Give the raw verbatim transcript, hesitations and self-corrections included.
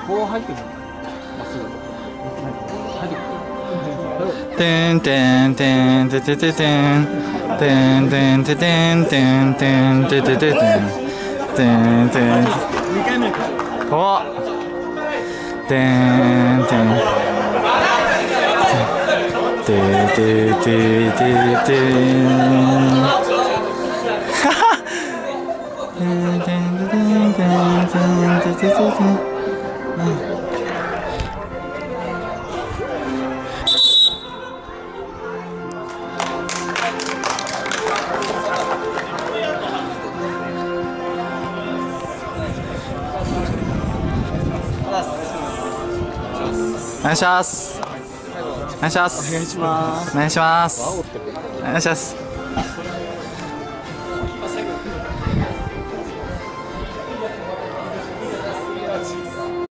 こう入ってくる。まっすぐ。入ってくる。 てんてんてんててててんてんてんててんてんてんててててんてんてん。 にかいめ。 お。てんてん。てててててん。はは。てんてんてんてんてんててててん。お願いします。お願いします。 お願いします。 お願いします。お願いします。